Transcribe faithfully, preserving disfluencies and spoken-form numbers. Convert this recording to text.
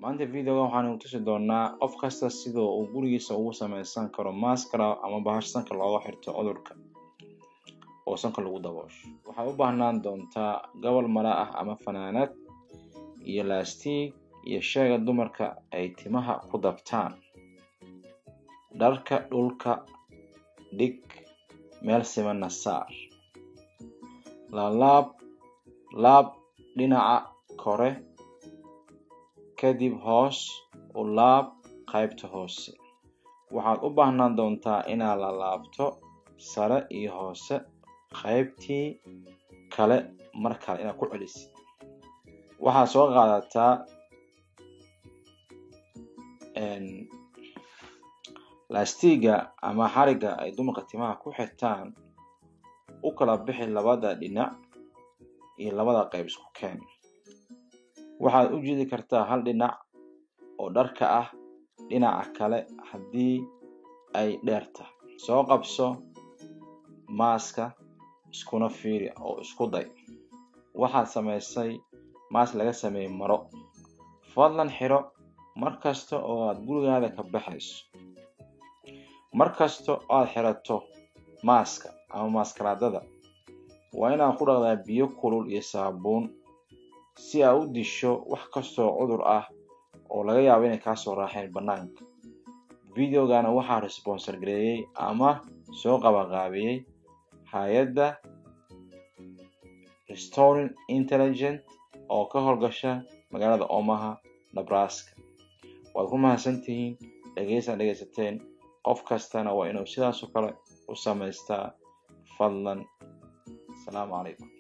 maanta video waxaan u tusi doonaa qof kasta sidoo uu gurigiisa ugu samaysan karo maskara ama bahashanka looga xirto cudurka oo sanka lagu daboosho. Waxaad u baahnaan doontaa gobol mara ah ama fanaanad iyo laastig iyo shayga dumarka ay timaha ku dabtaan. Dharka dhulka dhig meel siman saar. Laab laab dhinaca kore kadib hoos u laab qaybta hoose. Waxaad u baahnaan doontaa inaad la laabto sare iyo hoose qaybtii kale markaa inaad ku celisid. Waxaad soo qaadataa een laastiga ama xariga ay dumarka timaha ku xirtaan u kala bixi labada dhinac iyo labada qayb isku keen. waxaad u jeedi kartaa hal dhinac oo dharka ah dhinaca kale hadii ay dheerta. Soo qabso maaska iskuna fiiri oo isku day. Waxaad samaysay maas laga sameeyay maro. Fadlan xiro markasta oo aad gurigaada ka baxayso. Markasta oo aad xirato maaska ama maskaradada waa inaad ku dhaqdaa biyo kulul iyo saabuun si aad u disho wax kasta oo cudur ah oo laga yaabo inay ka soo raaxeen banaanka. Videogana waxaa sponsor gareeyay ama soo qabaqaabiyay hay'adda Restoring Intelligent oo ka howlgasha magaalada Omaha, Nebraska. Waad ku mahadsantihiin dhageysan dhageysateen. qof kastana waa inuu sidaas oo kale u samaystaa. Fadlan. Assalaamu calaykum.